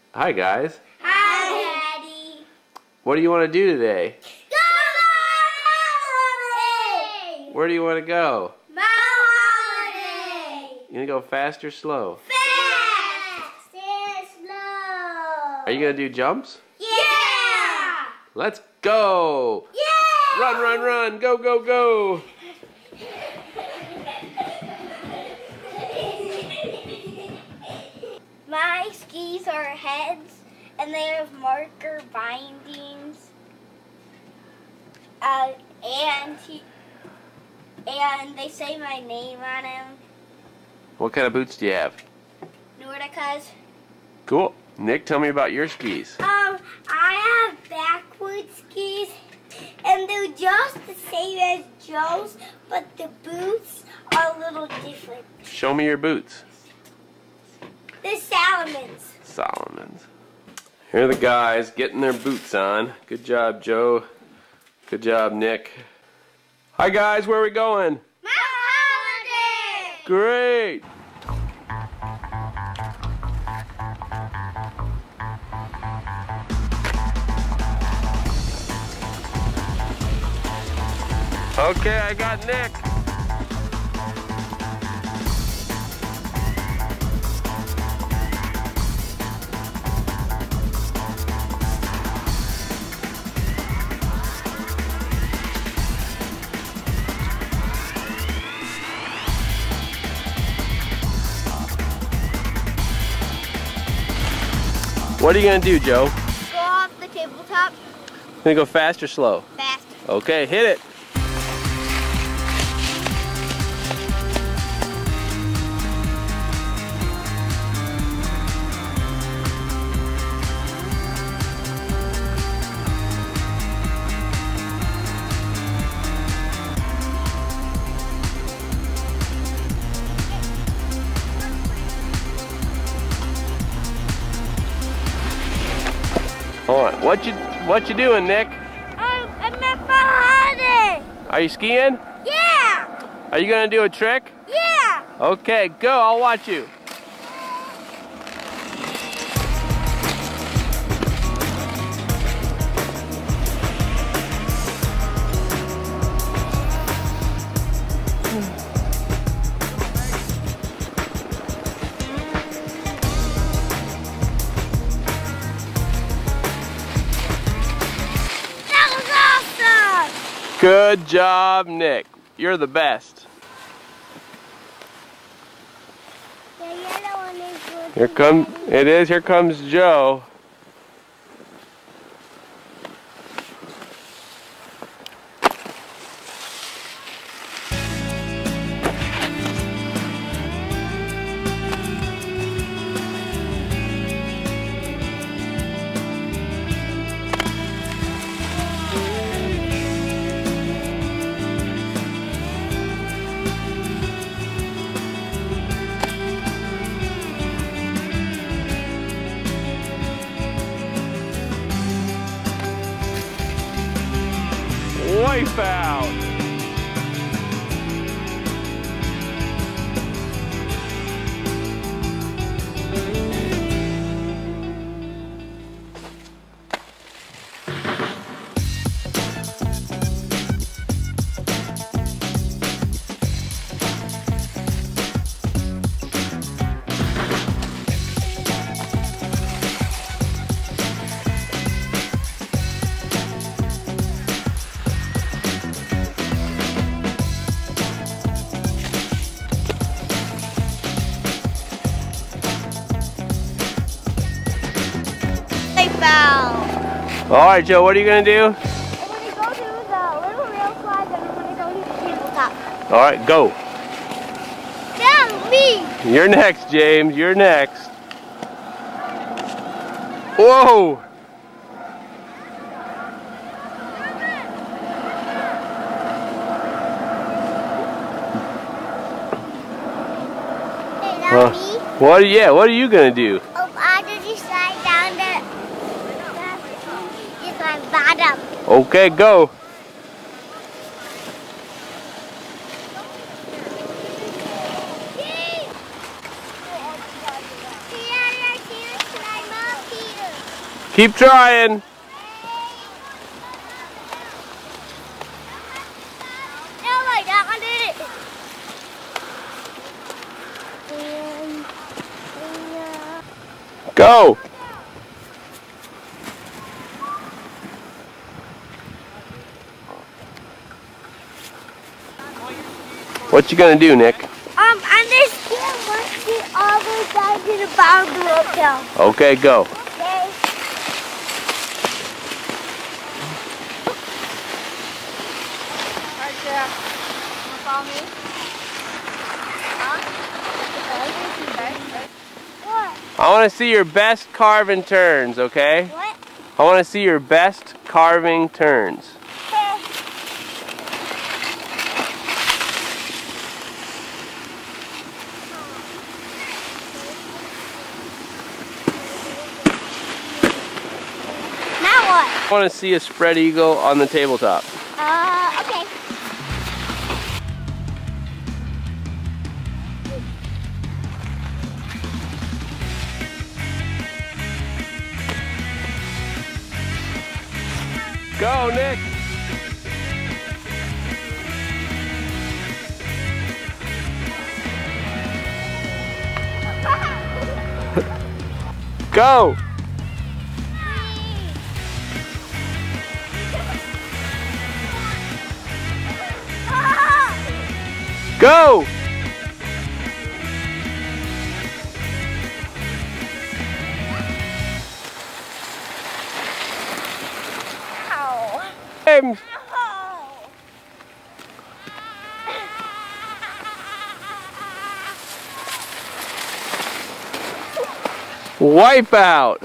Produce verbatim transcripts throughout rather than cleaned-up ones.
Hi guys. Hi, Daddy. What do you want to do today? Go Holiday! Where do you want to go? Mount Holiday! You gonna go fast or slow? Fast and slow. Are you gonna do jumps? Yeah! Let's go! Yeah! Run, run, run! Go, go, go! My skis are heads, and they have marker bindings. Uh, and he, and they say my name on them. What kind of boots do you have? Nordicas. Cool. Nick, tell me about your skis. Um, I have backward skis, and they're just the same as Joe's, but the boots are a little different. Show me your boots. They're Salomons. Solomon's. Here are the guys getting their boots on. Good job, Joe. Good job, Nick. Hi guys, where are we going? Mount Holiday! Great! Okay, I got Nick. What are you gonna do, Joe? Go off the tabletop Gonna go fast or slow? fast. Okay, hit it. Hold on. What you what you doing, Nick? Um, I'm at Mount Holiday. Are you skiing? Yeah! Are you gonna do a trick? Yeah! Okay, go. I'll watch you. That was awesome! Good job, Nick. You're the best. The yellow one is good. Here come it is. Here comes Joe. Wipe out. They fell. All right, Joe. What are you gonna do? I'm gonna go to the little rail slide, and I'm gonna go to the tabletop. All right, go. Down, me! You're next, James. You're next. Whoa! Hey, now Huh. me. What? Yeah. What are you gonna do? Oh, I just slide down the. It's my bottom. Okay, go. Yay! Keep trying. Go. What you gonna do, Nick? Um, I'm just gonna watch the other guys in the bottom of the hotel. Okay, go. Okay. Alright, Jeff. Wanna follow me? Huh? Okay. Okay. What? I want to see your best carving turns, okay? What? I want to see your best carving turns. Okay. Now what? I want to see a spread eagle on the tabletop. Uh, okay. Go, Nick. Go. Go. Ow. James. Wipe out.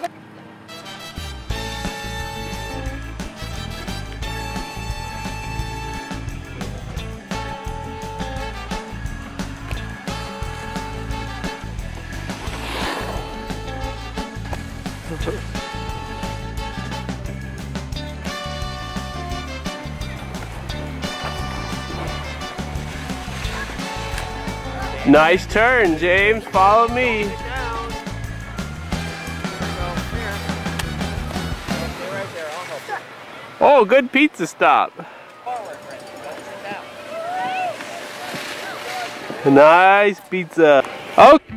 Nice turn, James. Follow me. Oh, good pizza stop. Nice pizza. Okay.